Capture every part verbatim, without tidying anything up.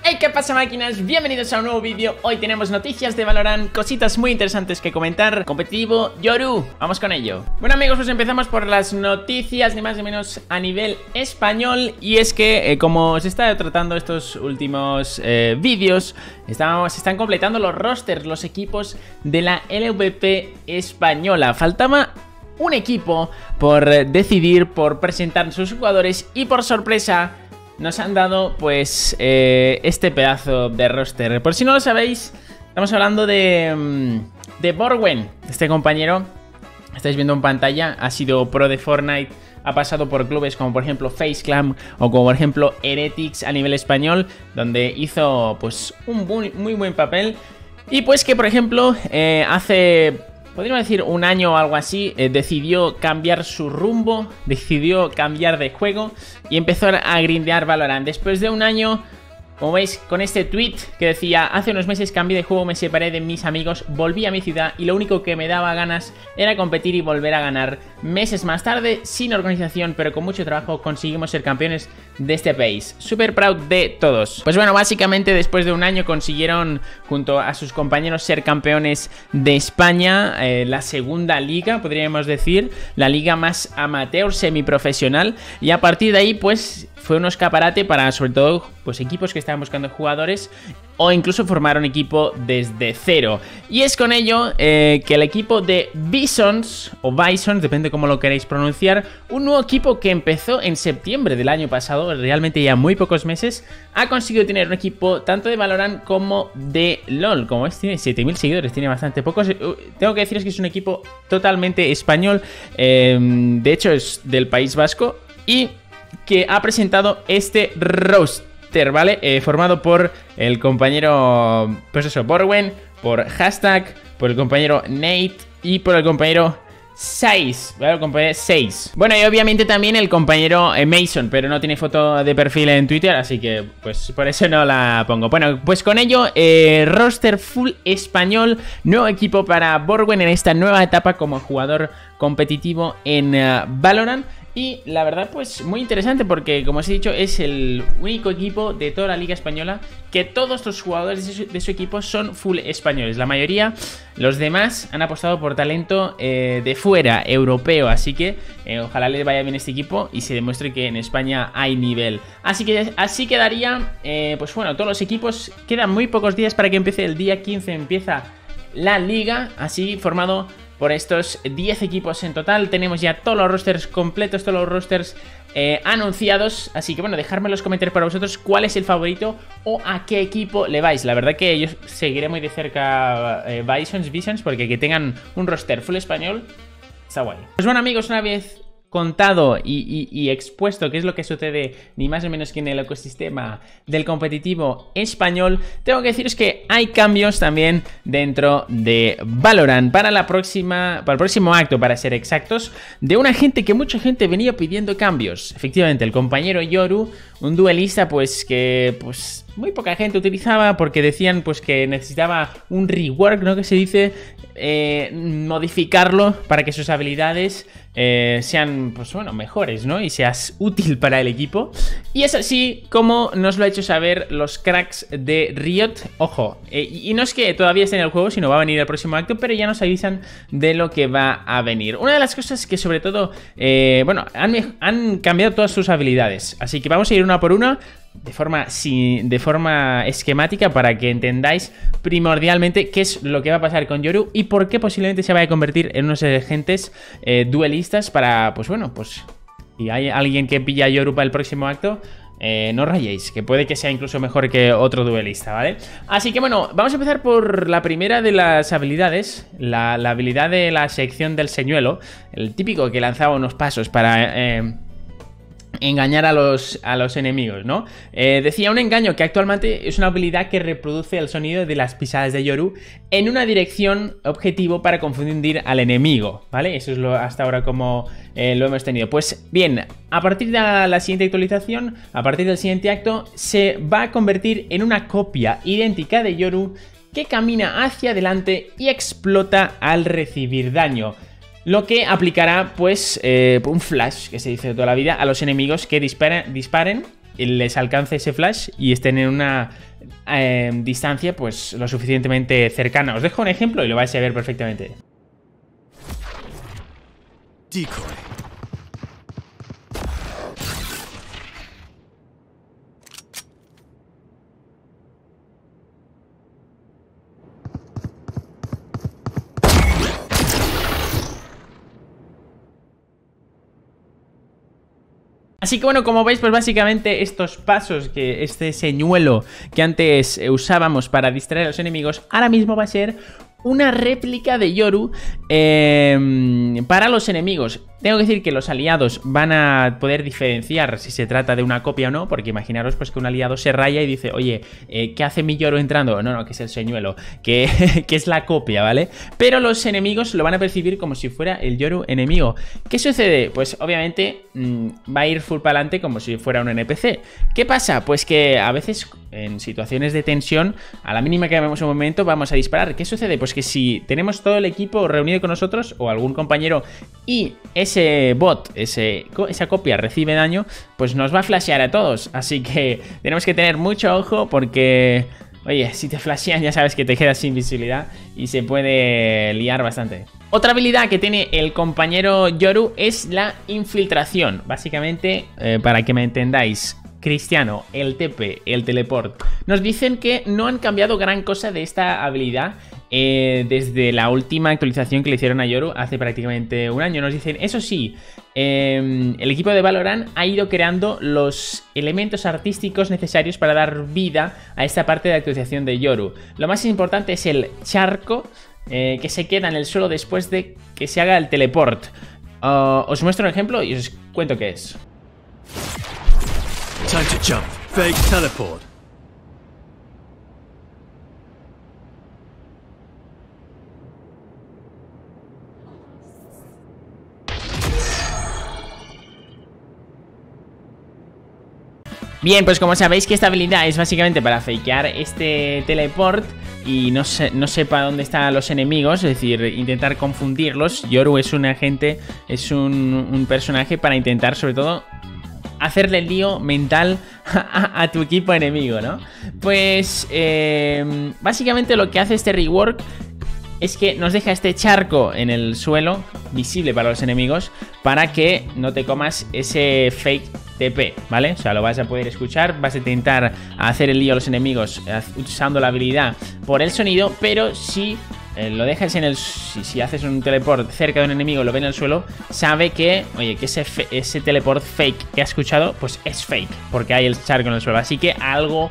Hey, ¿qué pasa, máquinas? Bienvenidos a un nuevo vídeo. Hoy tenemos noticias de Valorant, cositas muy interesantes que comentar. Competitivo, Yoru, vamos con ello. Bueno, amigos, pues empezamos por las noticias, ni más ni menos a nivel español. Y es que, eh, como se está tratando estos últimos eh, vídeos, estamos, se están completando los rosters, los equipos de la L V P española. Faltaba un equipo por decidir, por presentar sus jugadores y, por sorpresa, nos han dado pues eh, este pedazo de roster. Por si no lo sabéis, estamos hablando de, de Borwen. Este compañero, estáis viendo en pantalla, ha sido pro de Fortnite. Ha pasado por clubes como por ejemplo FaceClan o como por ejemplo Heretics a nivel español, donde hizo pues un muy, muy buen papel. Y pues que por ejemplo eh, hace... podríamos decir un año o algo así, eh, decidió cambiar su rumbo, decidió cambiar de juego y empezó a grindear Valorant. Después de un año, como veis, con este tweet que decía: hace unos meses cambié de juego, me separé de mis amigos, volví a mi ciudad y lo único que me daba ganas era competir y volver a ganar. Meses más tarde, sin organización pero con mucho trabajo, conseguimos ser campeones de este país. Super proud de todos. Pues bueno, básicamente después de un año consiguieron junto a sus compañeros ser campeones de España, eh, la segunda liga, podríamos decir, la liga más amateur, semiprofesional, y a partir de ahí pues fue un escaparate para sobre todo pues equipos que estaban buscando jugadores o incluso formaron equipo desde cero. Y es con ello eh, que el equipo de Bisons, o Bisons, depende cómo lo queréis pronunciar, un nuevo equipo que empezó en septiembre del año pasado, realmente ya muy pocos meses, ha conseguido tener un equipo tanto de Valorant como de LoL. Como ves, tiene siete mil seguidores, tiene bastante pocos. Tengo que deciros que es un equipo totalmente español, eh, de hecho es del País Vasco, y que ha presentado este roster, ¿vale? Eh, formado por el compañero, pues eso, Borwen, por Hashtag, por el compañero Nate y por el compañero seis, ¿vale? El compañero seis. Bueno, y obviamente también el compañero eh, Mason, pero no tiene foto de perfil en Twitter, así que pues por eso no la pongo. Bueno, pues con ello, eh, roster full español, nuevo equipo para Borwen en esta nueva etapa como jugador competitivo en uh, Valorant. Y la verdad pues muy interesante porque, como os he dicho, es el único equipo de toda la liga española que todos los jugadores de su, de su equipo son full españoles. La mayoría, los demás han apostado por talento eh, de fuera, europeo. Así que eh, ojalá les vaya bien este equipo y se demuestre que en España hay nivel. Así que así quedaría, eh, pues bueno, todos los equipos. Quedan muy pocos días para que empiece. El día quince empieza la liga, así formado por estos diez equipos en total. Tenemos ya todos los rosters completos, todos los rosters eh, anunciados. Así que bueno, dejadme en los comentarios para vosotros cuál es el favorito o a qué equipo le vais. La verdad que yo seguiré muy de cerca eh, Bisons, Bisons, porque que tengan un roster full español está guay. Pues bueno, amigos, una vez contado y, y, y expuesto qué es lo que sucede ni más ni menos que en el ecosistema del competitivo español, tengo que deciros que hay cambios también dentro de Valorant para la próxima, para el próximo acto, para ser exactos, de una gente que mucha gente venía pidiendo cambios. Efectivamente, el compañero Yoru, un duelista pues que pues muy poca gente utilizaba porque decían pues que necesitaba un rework, ¿no? Que se dice, eh, modificarlo para que sus habilidades eh, sean pues bueno, mejores, ¿no? Y seas útil para el equipo. Y es así como nos lo ha hecho saber los cracks de Riot. Ojo, eh, y no es que todavía esté en el juego, sino va a venir el próximo acto, pero ya nos avisan de lo que va a venir. Una de las cosas que sobre todo, eh, bueno, han, han cambiado todas sus habilidades, así que vamos a ir una por una de forma, sin, de forma esquemática para que entendáis primordialmente qué es lo que va a pasar con Yoru y por qué posiblemente se vaya a convertir en unos agentes eh, duelistas para, pues bueno, pues si hay alguien que pilla a Yoru para el próximo acto, Eh, no rayéis, que puede que sea incluso mejor que otro duelista, ¿vale? Así que bueno, vamos a empezar por la primera de las habilidades, la, la habilidad de la sección del señuelo, el típico que lanzaba unos pasos para eh, engañar a los, a los enemigos, ¿no? Eh, decía un engaño que actualmente es una habilidad que reproduce el sonido de las pisadas de Yoru en una dirección objetivo para confundir al enemigo, ¿vale? Eso es lo, hasta ahora como eh, lo hemos tenido. Pues bien, a partir de la, la siguiente actualización, a partir del siguiente acto, se va a convertir en una copia idéntica de Yoru que camina hacia adelante y explota al recibir daño. Lo que aplicará, pues, eh, un flash, que se dice de toda la vida, a los enemigos que disparen, disparen les alcance ese flash y estén en una eh, distancia pues lo suficientemente cercana. Os dejo un ejemplo y lo vais a ver perfectamente. Decoy. Así que bueno, como veis, pues básicamente estos pasos, que este señuelo que antes usábamos para distraer a los enemigos, ahora mismo va a ser una réplica de Yoru eh, para los enemigos. Tengo que decir que los aliados van a poder diferenciar si se trata de una copia o no, porque imaginaros pues que un aliado se raya y dice, oye, eh, ¿qué hace mi Yoru entrando? No, no, que es el señuelo, que, que es la copia, ¿vale? Pero los enemigos lo van a percibir como si fuera el Yoru enemigo. ¿Qué sucede? Pues obviamente mmm, va a ir full para adelante como si fuera un N P C. ¿Qué pasa? Pues que a veces en situaciones de tensión, a la mínima que vemos un momento, vamos a disparar. ¿Qué sucede? Pues que si tenemos todo el equipo reunido con nosotros o algún compañero y ese bot, ese, esa copia recibe daño, pues nos va a flashear a todos. Así que tenemos que tener mucho ojo porque, oye, si te flashean ya sabes que te quedas sin visibilidad y se puede liar bastante. Otra habilidad que tiene el compañero Yoru es la infiltración. Básicamente, eh, para que me entendáis, Cristiano, el T P, el teleport, nos dicen que no han cambiado gran cosa de esta habilidad eh, desde la última actualización que le hicieron a Yoru hace prácticamente un año. Nos dicen, eso sí, eh, el equipo de Valorant ha ido creando los elementos artísticos necesarios para dar vida a esta parte de actualización de Yoru. Lo más importante es el charco eh, que se queda en el suelo después de que se haga el teleport. Uh, os muestro un ejemplo y os cuento qué es. Time to jump. Fake teleport. Bien, pues como sabéis que esta habilidad es básicamente para fakear este teleport y no, se, no sepa dónde están los enemigos, es decir, intentar confundirlos. Yoru es un agente, es un, un personaje para intentar sobre todo hacerle el lío mental a, a tu equipo enemigo, ¿no? Pues eh, básicamente lo que hace este rework es que nos deja este charco en el suelo, visible para los enemigos, para que no te comas ese fake T P, ¿vale? O sea, lo vas a poder escuchar, vas a intentar hacer el lío a los enemigos usando la habilidad por el sonido, pero si eh, lo dejas en el... Si, si haces un teleport cerca de un enemigo, lo ve en el suelo, sabe que, oye, que ese, ese teleport fake que ha escuchado, pues es fake, porque hay el charco en el suelo. Así que algo...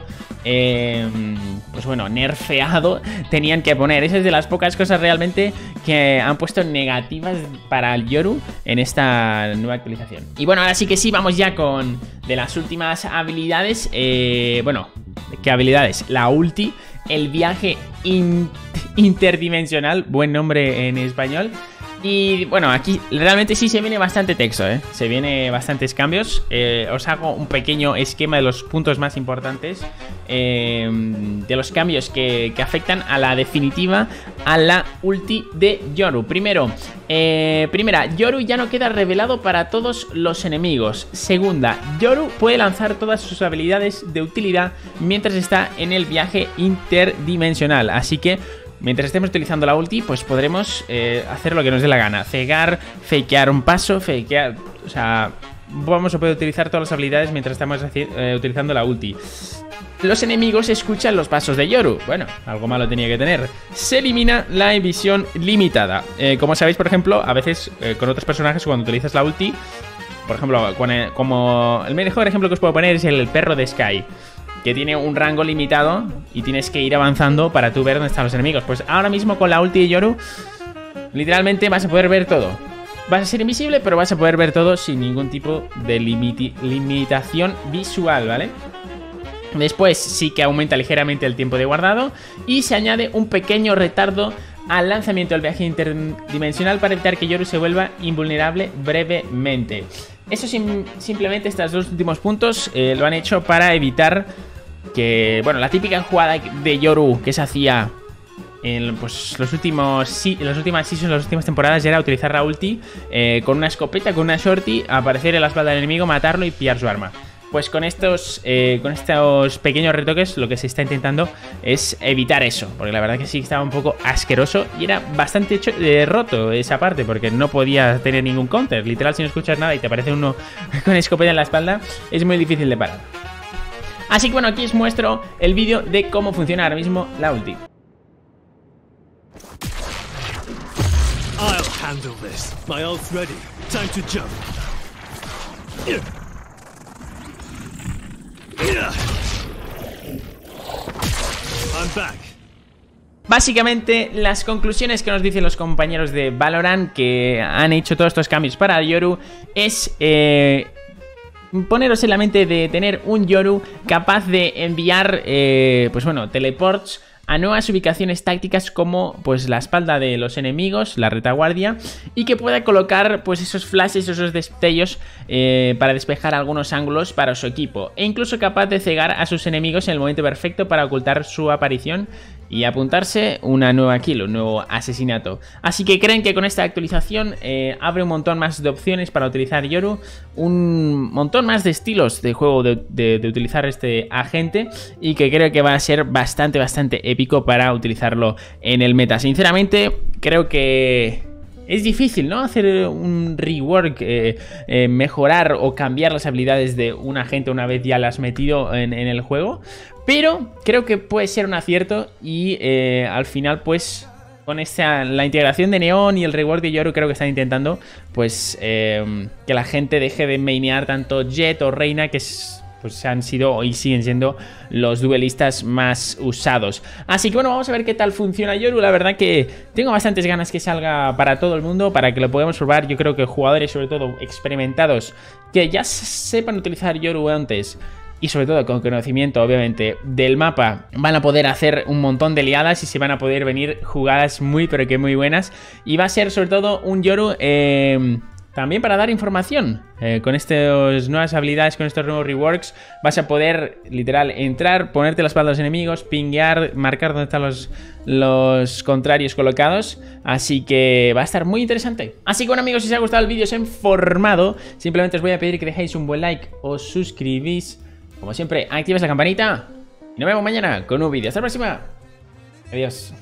Eh, pues bueno, nerfeado tenían que poner. Esa es de las pocas cosas realmente que han puesto negativas para el Yoru en esta nueva actualización. Y bueno, ahora sí que sí, vamos ya con de las últimas habilidades. eh, Bueno, ¿qué habilidades? La ulti, el viaje in interdimensional, buen nombre en español. Y bueno, aquí realmente sí se viene bastante texto, ¿eh? Se viene bastantes cambios. eh, Os hago un pequeño esquema de los puntos más importantes, eh, de los cambios que, que afectan a la definitiva, a la ulti de Yoru. Primero, eh, primera, Yoru ya no queda revelado para todos los enemigos. Segunda, Yoru puede lanzar todas sus habilidades de utilidad mientras está en el viaje interdimensional. Así que mientras estemos utilizando la ulti, pues podremos eh, hacer lo que nos dé la gana. Cegar, fakear un paso, fakear... O sea, vamos a poder utilizar todas las habilidades mientras estamos eh, utilizando la ulti. Los enemigos escuchan los pasos de Yoru. Bueno, algo malo tenía que tener. Se elimina la visión limitada. Eh, como sabéis, por ejemplo, a veces eh, con otros personajes cuando utilizas la ulti, por ejemplo, cuando, como el mejor ejemplo que os puedo poner es el perro de Sky, que tiene un rango limitado y tienes que ir avanzando para tú ver dónde están los enemigos. Pues ahora mismo con la ulti de Yoru, literalmente vas a poder ver todo. Vas a ser invisible, pero vas a poder ver todo sin ningún tipo de limitación visual, ¿vale? Después sí que aumenta ligeramente el tiempo de guardado y se añade un pequeño retardo al lanzamiento del viaje interdimensional para evitar que Yoru se vuelva invulnerable brevemente. Eso sim simplemente estos dos últimos puntos eh, lo han hecho para evitar que, bueno, la típica jugada de Yoru que se hacía en pues, los últimos sí, en las últimas seasons, las últimas temporadas, ya era utilizar la ulti eh, con una escopeta, con una shorty, aparecer en la espalda del enemigo, matarlo y pillar su arma. pues con estos, eh, con estos pequeños retoques lo que se está intentando es evitar eso, porque la verdad que sí estaba un poco asqueroso y era bastante hecho, eh, roto esa parte, porque no podía tener ningún counter. Literal, si no escuchas nada y te aparece uno con escopeta en la espalda, es muy difícil de parar. Así que bueno, aquí os muestro el vídeo de cómo funciona ahora mismo la ulti. I'll handle this. My ult's ready. Time to jump. I'm back. Básicamente, las conclusiones que nos dicen los compañeros de Valorant que han hecho todos estos cambios para Yoru es eh, poneros en la mente de tener un Yoru capaz de enviar, eh, pues bueno, teleports a nuevas ubicaciones tácticas como pues la espalda de los enemigos, la retaguardia, y que pueda colocar pues esos flashes, esos destellos eh, para despejar algunos ángulos para su equipo, e incluso capaz de cegar a sus enemigos en el momento perfecto para ocultar su aparición y apuntarse una nueva kill, un nuevo asesinato. Así que creen que con esta actualización eh, abre un montón más de opciones para utilizar Yoru, un montón más de estilos de juego de, de, de utilizar este agente, y que creo que va a ser bastante, bastante épico para utilizarlo en el meta. Sinceramente, creo que es difícil, ¿no? Hacer un rework, eh, eh, mejorar o cambiar las habilidades de un agente una vez ya las has metido en, en el juego. Pero creo que puede ser un acierto y eh, al final pues con esta, la integración de Neon y el rework de Yoru, creo que están intentando pues eh, que la gente deje de mainear tanto Jett o Reina, que es, pues han sido y siguen siendo los duelistas más usados. Así que bueno, vamos a ver qué tal funciona Yoru. La verdad que tengo bastantes ganas que salga para todo el mundo, para que lo podamos probar. Yo creo que jugadores, sobre todo experimentados, que ya sepan utilizar Yoru antes y sobre todo con conocimiento, obviamente, del mapa, van a poder hacer un montón de liadas y se van a poder venir jugadas muy, pero que muy buenas. Y va a ser sobre todo un Yoru eh, también para dar información. Eh, con estas nuevas habilidades, con estos nuevos reworks, vas a poder, literal, entrar, ponerte la espalda a los enemigos, pinguear, marcar dónde están los, los contrarios colocados. Así que va a estar muy interesante. Así que bueno, amigos, si os ha gustado el vídeo, os he informado, simplemente os voy a pedir que dejéis un buen like, os suscribís, como siempre, actives la campanita y nos vemos mañana con un vídeo. Hasta la próxima. Adiós.